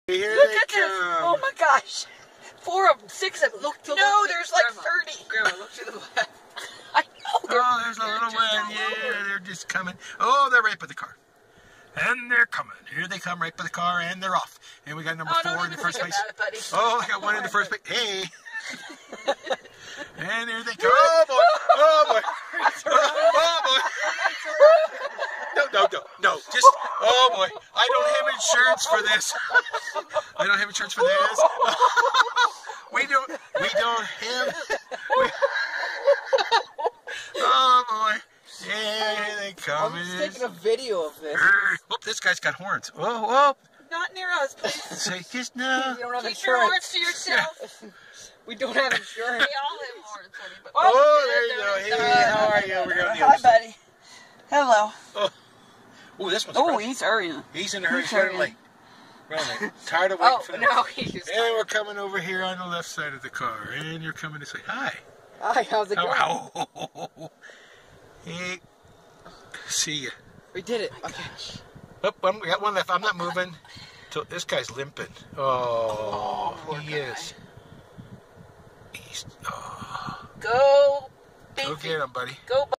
Here Look they at this. come. Oh my gosh. 4 of them, 6 of them. Look, no, there's like 30. Grandma, look to the left. I know. Oh, there's a little one. Yeah, they're just coming. Oh, they're right by the car. And they're coming. Here they come right by the car, and they're off. And we got number 4 in the first place. Oh, I got 1 in the first place. Hey. And here they come. Oh, boy. Oh, boy. Oh, boy. No. Just, oh, boy. I don't have insurance for this. I don't have insurance for this. We don't have. Oh, boy. Yeah, they come. I'm just taking a video of this. Oh, this guy's got horns. Oh. Not near us, please. Say just no. We don't have Keep your insurance. horns to yourself. We don't have insurance. We all have horns, honey. But Oh, there you go. Hey, how are you? We're going to Hi, buddy. Hello. Oh, this one's Oh, running. he's hurrying. He's in a hurry. He's He's running hurrying. late. Running. Tired of waiting Oh, for them. no, he's just And we're coming over here on the left side of the car. And you're coming to say hi. Hi, how's it going? How? Hey. See ya. We did it. Okay. Oh, we got 1 left. I'm not moving. This guy's limping. Oh, he is. He's. Oh. Go. Go get him, buddy. Go.